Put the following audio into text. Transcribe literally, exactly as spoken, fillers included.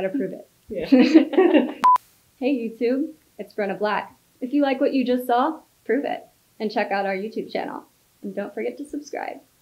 gotta prove it. Yeah. Hey YouTube, it's Brenna Black. If you like what you just saw, prove it. And check out our YouTube channel. And don't forget to subscribe.